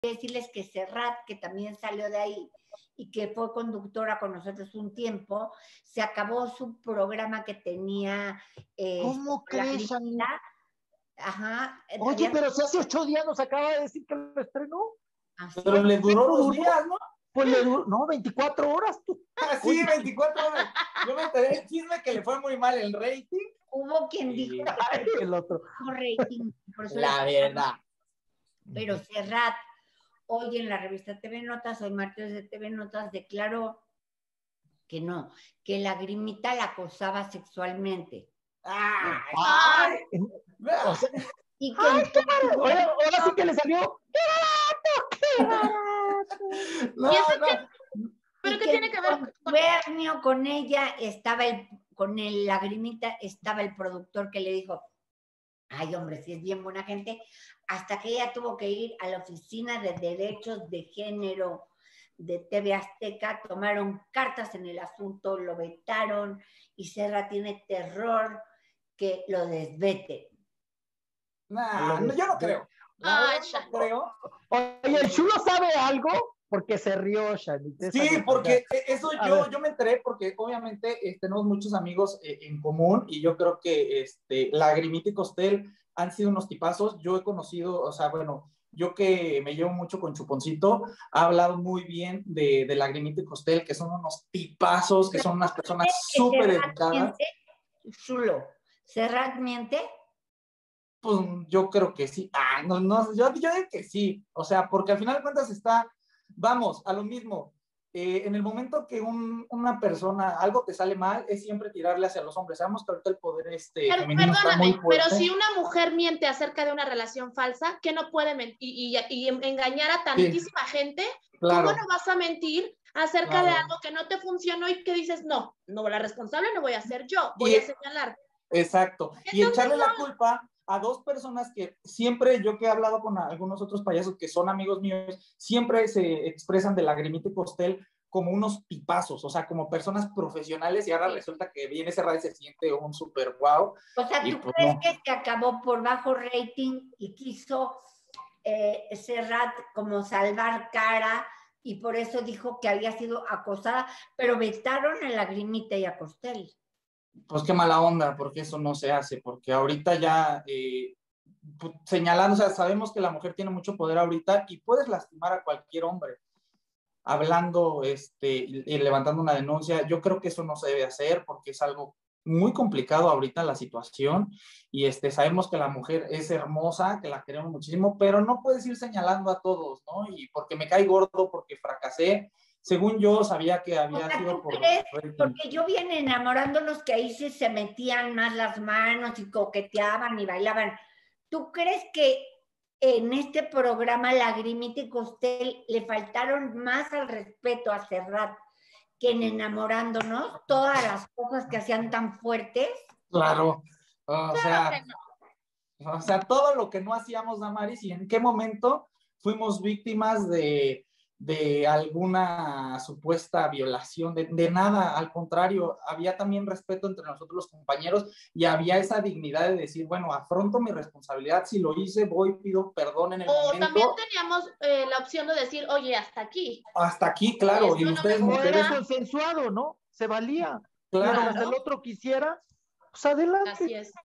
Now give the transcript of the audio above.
decirles que Serrat, que también salió de ahí y que fue conductora con nosotros un tiempo, se acabó su programa que tenía ¿Cómo crees, Lagrimita. Ajá. Oye, pero si hace 8 días nos acaba de decir que lo estrenó. Así Pero es. le duró 2 días, ¿no? Pues le duró, no, 24 horas. Sí, 24 horas. Yo me enteré el chisme que le fue muy mal el rating. Hubo quien dijo Ay, el otro. rating. Por eso La verdad. Pero Serrat, hoy en la revista TV Notas, hoy martes de TV Notas, declaró que no, que Lagrimita la acosaba sexualmente. ¡Ay! O sea, Y que ¡ay, qué barato! Ahora sí que le salió. ¡Qué barato! No, ¿Y eso no. ¿Pero y qué que tiene que ver con contubernio con ella estaba con el Lagrimita estaba el productor que le dijo, ay hombre, si es bien buena gente, hasta que ella tuvo que ir a la oficina de derechos de género de TV Azteca, tomaron cartas en el asunto, lo vetaron y Serra tiene terror que lo desveten. Nah, no, yo no creo. La Ay, verdad Shani. no creo. Oye, ¿el chulo sabe algo? Porque se rió, Shani. Sí, porque eso A ver. yo me enteré porque obviamente tenemos muchos amigos en común y yo creo que Lagrimita y Costel han sido unos tipazos. Yo he conocido, o sea, bueno, yo que me llevo mucho con Chuponcito, ha hablado muy bien de Lagrimita y Costel, que son unos tipazos, que son unas personas súper educadas. Chulo, ¿Serrat miente? Pues yo creo que sí. No, yo digo que sí. O sea, porque al final de cuentas vamos, a lo mismo. En el momento que una persona, algo te sale mal, es siempre tirarle hacia los hombres. Sabemos que ahorita el poder femenino está muy Perdóname, fuerte. pero si una mujer miente acerca de una relación falsa, ¿qué no puede mentir y engañar a tantísima gente? Claro. ¿Cómo no vas a mentir acerca de algo que no te funcionó y que dices, no, la responsable no voy a ser yo, voy a señalar? Exacto. Entonces, y echarle la culpa a dos personas que siempre, yo que he hablado con algunos otros payasos que son amigos míos, siempre se expresan de Lagrimita y Costel como unos tipazos, o sea, como personas profesionales, y ahora resulta que viene Serrat y se siente un super wow. O sea, ¿tú pues crees que se acabó por bajo rating y quiso Serrat como salvar cara y por eso dijo que había sido acosada, pero vetaron a Lagrimita y a Costel? Pues qué mala onda, porque eso no se hace, porque ahorita ya señalando, o sea, sabemos que la mujer tiene mucho poder ahorita y puedes lastimar a cualquier hombre hablando y levantando una denuncia. Yo creo que eso no se debe hacer porque es algo muy complicado ahorita la situación y sabemos que la mujer es hermosa, que la queremos muchísimo, pero no puedes ir señalando a todos, ¿no? Y porque me cae gordo, porque fracasé. Según yo, sabía que había sido ¿tú por... crees? Porque yo vi en Enamorándonos que ahí se metían más las manos y coqueteaban y bailaban. ¿Tú crees que en este programa Lagrimita y Costel le faltaron más al respeto a Serrat que en Enamorándonos? Todas las cosas que hacían tan fuertes. Claro, Claro que no. o sea, todo lo que no hacíamos, Damaris, y en qué momento fuimos víctimas de alguna supuesta violación, de nada, al contrario, había también respeto entre nosotros los compañeros y había esa dignidad de decir, bueno, afronto mi responsabilidad, si lo hice, voy, pido perdón en el momento. También teníamos la opción de decir, oye, hasta aquí. Hasta aquí, claro, y ustedes mujeres... Era consensuado, ¿no? Se valía. Claro. Mientras el otro quisiera, pues adelante. Así es.